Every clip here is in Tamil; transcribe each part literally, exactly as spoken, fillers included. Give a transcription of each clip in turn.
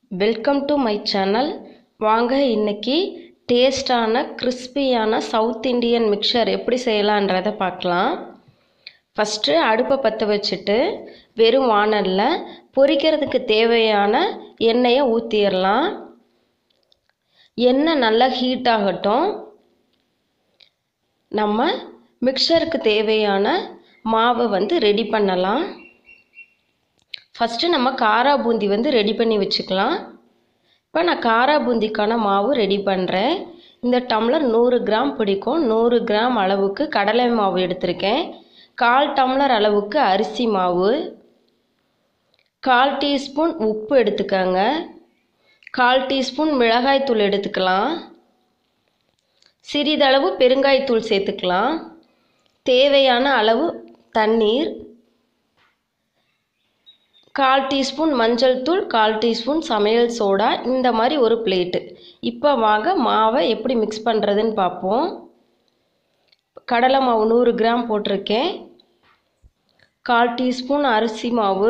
Welcome to my channel. வாங்க இன்னைக்கு டேஸ்டான கிறிஸ்பியான சவுத் இண்டியன் மிக்சர் எப்படி செய்யலான்றதை பார்க்கலாம். ஃபஸ்ட்டு அடுப்பை பற்ற வச்சுட்டு வெறும் வாணலில் பொரிக்கிறதுக்கு தேவையான எண்ணெயை ஊற்றிடலாம். எண்ணெய் நல்லா ஹீட் ஆகட்டும். நம்ம மிக்சருக்கு தேவையான மாவை வந்து ரெடி பண்ணலாம். ஃபஸ்ட்டு நம்ம காரா பூந்தி வந்து ரெடி பண்ணி வச்சுக்கலாம். இப்போ நான் காரா பூந்திக்கான மாவு ரெடி பண்ணுறேன். இந்த டம்ளர் நூறு கிராம் பிடிக்கும். நூறு கிராம் அளவுக்கு கடலை மாவு எடுத்திருக்கேன். கால் டம்ளர் அளவுக்கு அரிசி மாவு, கால் டீஸ்பூன் உப்பு எடுத்துக்கோங்க. கால் டீஸ்பூன் மிளகாய்த்தூள் எடுத்துக்கலாம். சிறிதளவு பெருங்காயத்தூள் சேர்த்துக்கலாம். தேவையான அளவு தண்ணீர், கால் டீஸ்பூன் மஞ்சள் தூள், கால் டீஸ்பூன் சமையல் சோடா, இந்த மாதிரி ஒரு பிளேட்டு. இப்போ வாங்க மாவை எப்படி மிக்ஸ் பண்ணுறதுன்னு பார்ப்போம். கடலை மாவு நூறு கிராம் போட்டிருக்கேன். கால் டீஸ்பூன் அரிசி மாவு,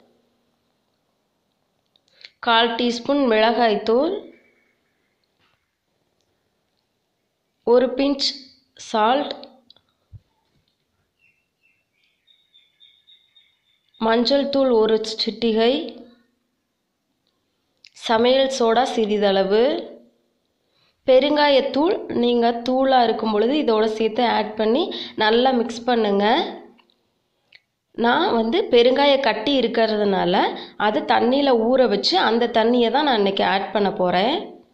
கால் டீஸ்பூன் மிளகாய்த்தூள், ஒரு பிஞ்ச் சால்ட், மஞ்சள் தூள் ஒரு சிட்டிகை, சமையல் சோடா சிறிதளவு, பெருங்காயத்தூள் நீங்கள் தூளாக இருக்கும் பொழுது இதோடு சேர்த்து ஆட் பண்ணி நல்லா மிக்ஸ் பண்ணுங்கள். நான் வந்து பெருங்காய கட்டி இருக்கிறதுனால அது தண்ணியில் ஊற வச்சு அந்த தண்ணியை தான் நான் இன்றைக்கி ஆட் பண்ண போகிறேன்.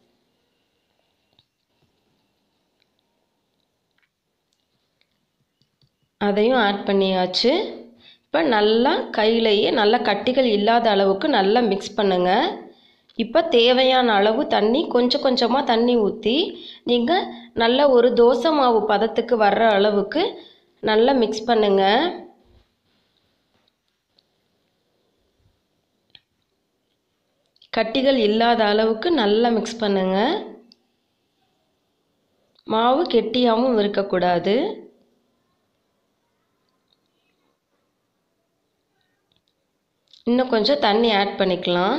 அதையும் ஆட் பண்ணியாச்சு. இப்போ நல்லா கையிலேயே நல்லா கட்டிகள் இல்லாத அளவுக்கு நல்லா மிக்ஸ் பண்ணுங்கள். இப்போ தேவையான அளவு தண்ணி கொஞ்சம் கொஞ்சமாக தண்ணி ஊற்றி நீங்கள் நல்ல ஒரு தோசை மாவு பதத்துக்கு வர்ற அளவுக்கு நல்லா மிக்ஸ் பண்ணுங்கள். கட்டிகள் இல்லாத அளவுக்கு நல்லா மிக்ஸ் பண்ணுங்கள். மாவு கெட்டியாகவும் இருக்கக்கூடாது. இன்னும் கொஞ்சம் தண்ணி ஆட் பண்ணிக்கலாம்.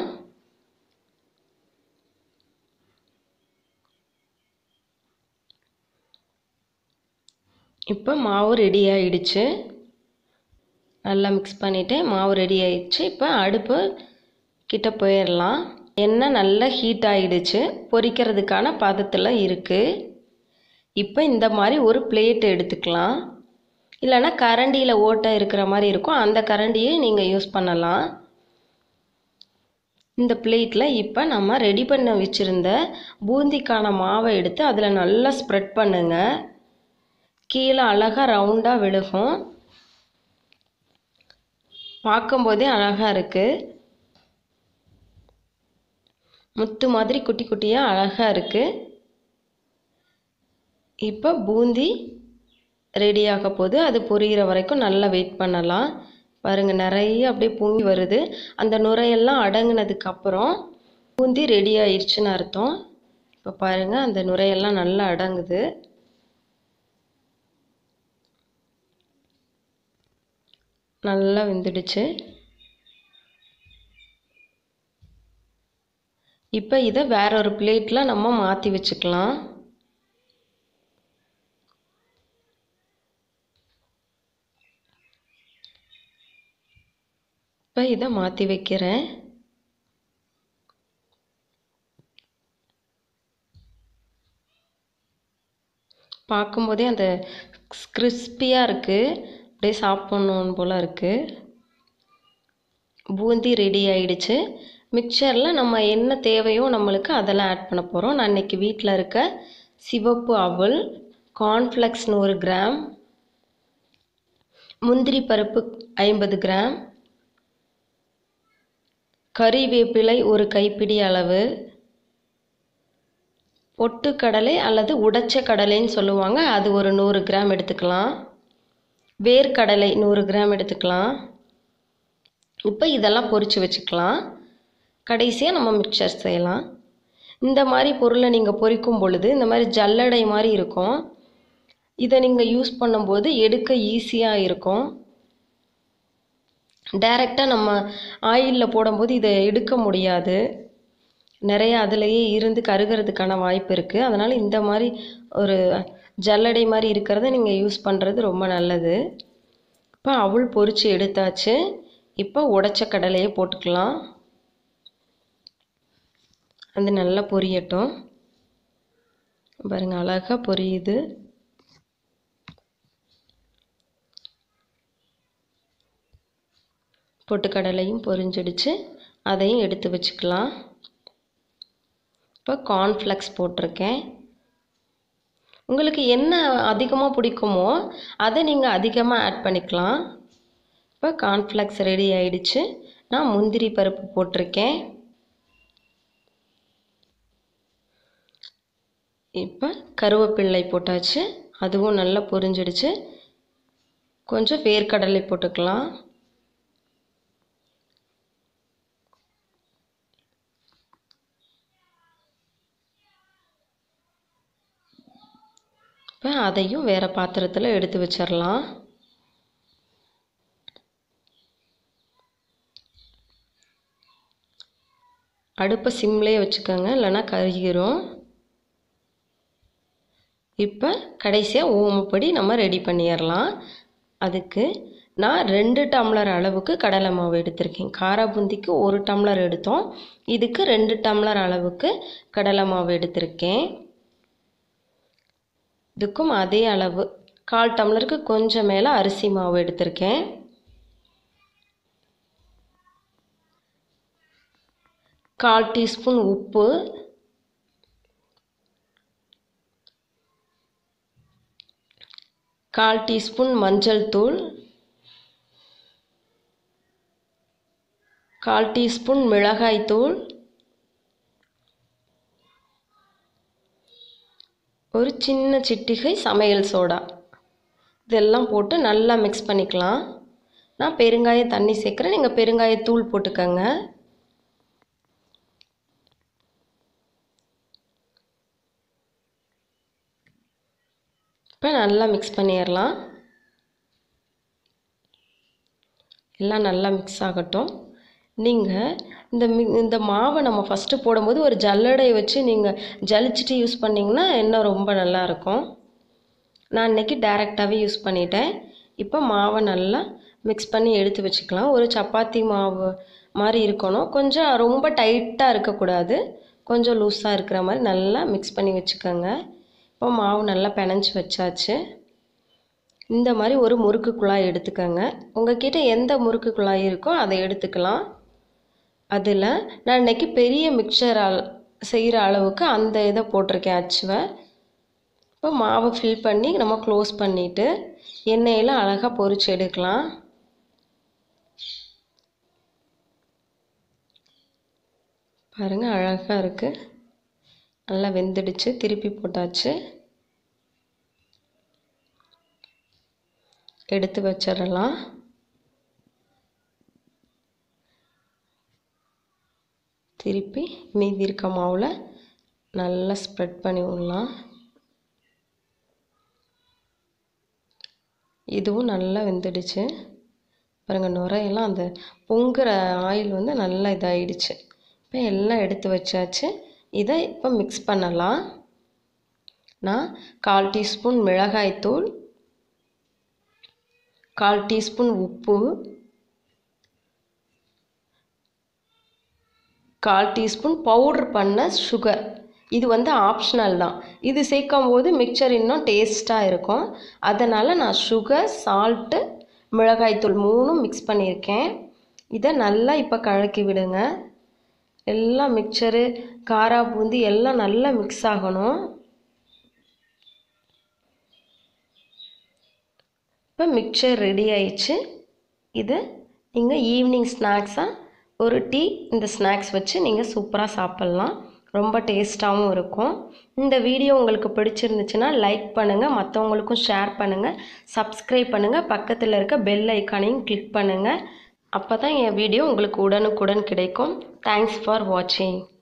இப்போ மாவு ரெடி ஆயிடுச்சு. நல்லா மிக்ஸ் பண்ணிவிட்டேன். மாவு ரெடி ஆயிடுச்சு. இப்போ அடுப்பு கிட்ட போயிடலாம். எண்ணெய் நல்லா ஹீட் ஆகிடுச்சு. பொரிக்கிறதுக்கான பதத்தில் இருக்குது. இப்போ இந்த மாதிரி ஒரு பிளேட் எடுத்துக்கலாம். இல்லைன்னா கரண்டியில் ஓட்டை இருக்கிற மாதிரி இருக்கும், அந்த கரண்டியை நீங்கள் யூஸ் பண்ணலாம். இந்த பிளேட்டில் இப்போ நம்ம ரெடி பண்ண வச்சுருந்த பூந்திக்கான மாவை எடுத்து அதில் நல்லா ஸ்ப்ரெட் பண்ணுங்க. கீழே அழகாக ரவுண்டாக விழுகும். பார்க்கும்போதே அழகாக இருக்குது. முத்து மாதிரி குட்டி குட்டியாக அழகாக இருக்குது. இப்போ பூந்தி ரெடியாக போகுது. அது பொரியிற வரைக்கும் நல்லா வெயிட் பண்ணலாம். பாருங்கள், நிறைய அப்படியே பொங்கி வருது. அந்த நுரையெல்லாம் அடங்கினதுக்கப்புறம் பூந்தி ரெடி ஆயிடுச்சுன்னு அர்த்தம். இப்போ பாருங்கள், அந்த நுரையெல்லாம் நல்லா அடங்குது. நல்லா வெந்துடுச்சு. இப்போ இதை வேற ஒரு பிளேட்டில் நம்ம மாற்றி வச்சுக்கலாம். இப்போ இதை மாற்றி வைக்கிறேன். பார்க்கும்போதே அந்த கிறிஸ்பியாக இருக்குது. அப்படியே சாப்பிட்ணும் போல் இருக்குது. பூந்தி ரெடி ஆயிடுச்சு. மிக்சரில் நம்ம என்ன தேவையோ நம்மளுக்கு அதெல்லாம் ஆட் பண்ண போகிறோம். நான் இன்றைக்கி வீட்டில் இருக்க சிவப்பு அவல், கார்ன்ஃப்ளெக்ஸ் நூறு கிராம், முந்திரி பருப்பு ஐம்பது கிராம், கறிவேப்பிலை ஒரு கைப்பிடி அளவு, பொட்டுக்கடலை அல்லது உடைச்ச கடலைன்னு சொல்லுவாங்க, அது ஒரு நூறு கிராம் எடுத்துக்கலாம். வேர்க்கடலை நூறு கிராம் எடுத்துக்கலாம். இப்போ இதெல்லாம் பொரித்து வச்சுக்கலாம். கடைசியாக நம்ம மிக்சர் செய்யலாம். இந்த மாதிரி பொருளை நீங்கள் பொரிக்கும் பொழுது இந்த மாதிரி ஜல்லடை மாதிரி இருக்கும். இதை நீங்கள் யூஸ் பண்ணும்போது எடுக்க ஈஸியாக இருக்கும். டைரெக்டாக நம்ம ஆயிலில் போடும்போது இதை எடுக்க முடியாது. நிறைய அதிலேயே இருந்து கருகிறதுக்கான வாய்ப்பு இருக்குது. அதனால் இந்த மாதிரி ஒரு ஜல்லடை மாதிரி இருக்கிறத நீங்கள் யூஸ் பண்ணுறது ரொம்ப நல்லது. இப்போ அவல் பொரித்து எடுத்தாச்சு. இப்போ உடைச்ச கடலையை போட்டுக்கலாம். அது நல்லா பொரியட்டும். பாருங்கள், அழகாக பொரியுது. பொட்டுக்கடலையும் பொரிஞ்சிடுச்சு. அதையும் எடுத்து வச்சுக்கலாம். இப்போ கார்ன்ஃப்ளெக்ஸ் போட்டிருக்கேன். உங்களுக்கு என்ன அதிகமாக பிடிக்குமோ அதை நீங்கள் அதிகமாக ஆட் பண்ணிக்கலாம். இப்போ கார்ன்ஃப்ளெக்ஸ் ரெடி ஆயிடுச்சு. நான் முந்திரி பருப்பு போட்டிருக்கேன். இப்போ கருவேப்பிள்ளை போட்டாச்சு. அதுவும் நல்லா பொரிஞ்சிடுச்சு. கொஞ்சம் வேர்க்கடலை போட்டுக்கலாம். இப்போ அதையும் வேறு பாத்திரத்தில் எடுத்து வச்சிடலாம். அடுப்பை சிம்லேயே வச்சுக்கோங்க, இல்லைன்னா கருகிரும். இப்போ கடைசியாக ஓமப்பொடி நம்ம ரெடி பண்ணிடலாம். அதுக்கு நான் ரெண்டு டம்ளர் அளவுக்கு கடலை மாவு எடுத்திருக்கேன். காரா பூந்திக்கு ஒரு டம்ளர் எடுத்தோம், இதுக்கு ரெண்டு டம்ளர் அளவுக்கு கடலை மாவு எடுத்திருக்கேன். இதுக்கும் அதே அளவு கால் டம்ளருக்கு கொஞ்சம் மேலே அரிசி மாவு எடுத்திருக்கேன். கால் டீஸ்பூன் உப்பு, கால் டீஸ்பூன் மஞ்சள் தூள், கால் டீஸ்பூன் மிளகாய் தூள், ஒரு சின்ன சிட்டிகை சமையல் சோடா, இதெல்லாம் போட்டு நல்லா மிக்ஸ் பண்ணிக்கலாம். நான் பெருங்காய தண்ணி சேர்க்குறேன், நீங்கள் பெருங்காயத்தூள் போட்டுக்கோங்க. இப்போ நல்லா மிக்ஸ் பண்ணிடலாம். எல்லாம் நல்லா மிக்ஸ் ஆகட்டும். நீங்கள் இந்த மி இந்த மாவை நம்ம ஃபஸ்ட்டு போடும்போது ஒரு ஜல்லடையை வச்சு நீங்கள் ஜலிச்சுட்டு யூஸ் பண்ணிங்கன்னா இன்னும் ரொம்ப நல்லாயிருக்கும். நான் இன்றைக்கி டைரெக்டாகவே யூஸ் பண்ணிட்டேன். இப்போ மாவை நல்லா மிக்ஸ் பண்ணி எடுத்து வச்சுக்கலாம். ஒரு சப்பாத்தி மாவு மாதிரி இருக்கணும், கொஞ்சம் ரொம்ப டைட்டாக இருக்கக்கூடாது, கொஞ்சம் லூஸாக இருக்கிற மாதிரி நல்லா மிக்ஸ் பண்ணி வச்சுக்கோங்க. இப்போ மாவு நல்லா பிணைஞ்சி வச்சாச்சு. இந்த மாதிரி ஒரு முறுக்கு குழாய் எடுத்துக்கோங்க. உங்கள்கிட்ட எந்த முறுக்கு குழாய் இருக்கோ அதை எடுத்துக்கலாம். அதில் நான் இன்றைக்கி பெரிய மிக்சர் அல் செய்கிற அளவுக்கு அந்த இதை போட்டிருக்கேன், அச்சுவை. இப்போ மாவை ஃபில் பண்ணி நம்ம க்ளோஸ் பண்ணிவிட்டு எண்ணெயில் அழகாக பொரிச்சு எடுக்கலாம். பாருங்கள், அழகாக இருக்குது. நல்லா வெந்துடுச்சு. திருப்பி போட்டாச்சு. எடுத்து வச்சிடலாம். திருப்பி மீதி இருக்க மாவில் நல்லா ஸ்ப்ரெட் பண்ணி விடலாம். இதுவும் நல்லா வெந்துடுச்சு. பாருங்கள், நுரையெல்லாம் அந்த பொங்குற ஆயில் வந்து நல்லா இதாகிடுச்சு. இப்போ எல்லாம் எடுத்து வச்சாச்சு. இதை இப்போ மிக்ஸ் பண்ணலாம். நான் கால் டீஸ்பூன் மிளகாய்த்தூள், கால் டீஸ்பூன் உப்பு, கால் டீஸ்பூன் பவுட்ரு பண்ண சுகர், இது வந்து ஆப்ஷனல் தான். இது சேர்க்கும் போது மிக்சர் இன்னும் டேஸ்ட்டாக இருக்கும். அதனால் நான் சுகர், சால்ட்டு, மிளகாய்த்தூள் மூணும் மிக்ஸ் பண்ணியிருக்கேன். இதை நல்லா இப்போ கலக்கி விடுங்க. எல்லாம் மிக்சரு, காரா பூந்தி எல்லாம் நல்லா மிக்ஸ் ஆகணும். இப்போ மிக்சர் ரெடி ஆயிடுச்சு. இது நீங்கள் ஈவினிங் ஸ்நாக்ஸாக ஒரு டீ இந்த ஸ்நாக்ஸ் வச்சு நீங்கள் சூப்பராக சாப்பிட்லாம். ரொம்ப டேஸ்ட்டாகவும் இருக்கும். இந்த வீடியோ உங்களுக்கு பிடிச்சிருந்துச்சுன்னா லைக் பண்ணுங்கள், மற்றவங்களுக்கும் ஷேர் பண்ணுங்கள், சப்ஸ்கிரைப் பண்ணுங்கள், பக்கத்தில் இருக்க பெல் ஐக்கானையும் கிளிக் பண்ணுங்கள். அப்போ தான் என் வீடியோ உங்களுக்கு உடனுக்குடன் கிடைக்கும். தேங்க்ஸ் ஃபார் வாட்சிங்.